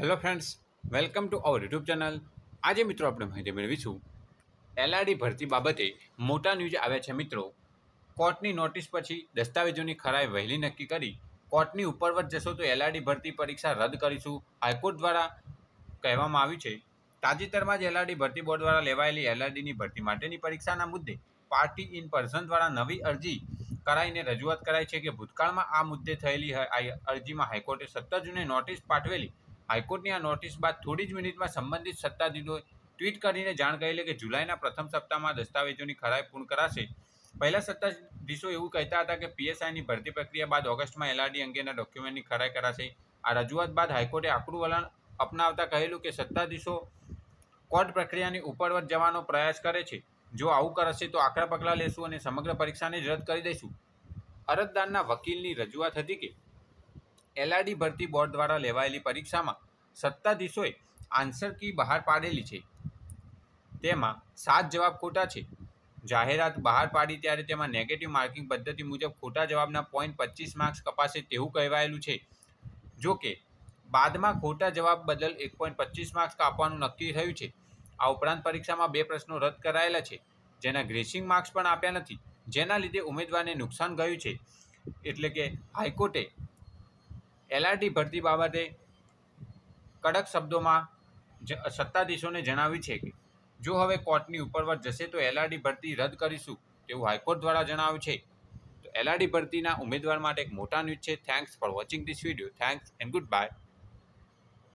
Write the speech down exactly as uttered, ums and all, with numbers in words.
Hello friends, welcome to our YouTube channel. આજે મિત્રો આપણે માહિતી મેળવીશું એલઆરડી ભરતી બાબતે મોટા ન્યૂઝ આવ્યા છે। મિત્રો, કોર્ટની નોટિસ પછી દસ્તાવેજોની ખરાઈ વહેલી નક્કી કરી કોર્ટની ઉપરવટ જશો તો એલઆરડી ભરતી પરીક્ષા રદ કરીશું, હાઈકોર્ટ દ્વારા કહેવામાં આવ્યું છે। તાજેતરમાં જ એલઆરડી ભરતી બોર્ડ દ્વારા લેવાયેલી એલઆરડીની ભરતી માટેની પરીક્ષાના મુદ્દે પાર્ટી ઇન પર્સન દ્વારા નવી અરજી કરાઈને રજૂઆત કરાઈ છે કે ભૂતકાળમાં આ મુદ્દે થયેલી અરજીમાં હાઈકોર્ટે સત્તર જૂને નોટિસ પાઠવેલી। હાઈકોર્ટની આ નોટિસ બાદ થોડી જ મિનિટમાં સંબંધિત સત્તાધીશોએ ટ્વીટ કરીને જાણ કરેલી કે જુલાઈના પ્રથમ સપ્તાહમાં દસ્તાવેજોની ખરાઈ પૂર્ણ કરાશે। પહેલા સત્તાધીશો એવું કહેતા હતા કે પીએસઆઈની ભરતી પ્રક્રિયા બાદ ઓગસ્ટમાં એલઆરડી અંગેના ડોક્યુમેન્ટની ખરાઈ કરાશે। આ રજૂઆત બાદ હાઈકોર્ટે આકરું વલણ અપનાવતા કહેલું કે સત્તાધીશો કોર્ટ પ્રક્રિયાની ઉપરવટ જવાનો પ્રયાસ કરે છે। જો આવું કરશે તો આકરા પગલાં લેશું અને સમગ્ર પરીક્ષાને જ રદ કરી દઈશું। અરજદારના વકીલની રજૂઆત હતી કે એલઆરડી ભરતી બોર્ડ દ્વારા લેવાયેલી પરીક્ષામાં સત્તાધીશોએ આન્સર કી બહાર પાડેલી છે, તેમાં સાત જવાબ ખોટા છે। જાહેરાત બહાર પાડી ત્યારે તેમાં નેગેટિવ માર્કિંગ પદ્ધતિ મુજબ ખોટા જવાબના પોઈન્ટ પચીસ માર્ક્સ કપાશે તેવું કહેવાયેલું છે। જો કે બાદમાં ખોટા જવાબ બદલ એક પોઈન્ટ પચીસ માર્ક્સ કાપવાનું નક્કી થયું છે। આ ઉપરાંત પરીક્ષામાં બે પ્રશ્નો રદ કરાયેલા છે, જેના ગ્રેસિંગ માર્ક્સ પણ આપ્યા નથી, જેના લીધે ઉમેદવારને નુકસાન ગયું છે। એટલે કે હાઈકોર્ટે એલઆરડી ભરતી બાબતે કડક શબ્દોમાં સત્તાધીશોને જણાવ્યું છે કે જો હવે કોર્ટની ઉપરવટ જશે તો એલઆરડી ભરતી રદ કરીશું તેવું હાઈકોર્ટ દ્વારા જણાવ્યું છે। તો એલઆરડી ભરતીના ઉમેદવાર માટે એક મોટા ન્યૂઝ છે। Thanks for watching this video. Thanks and good bye.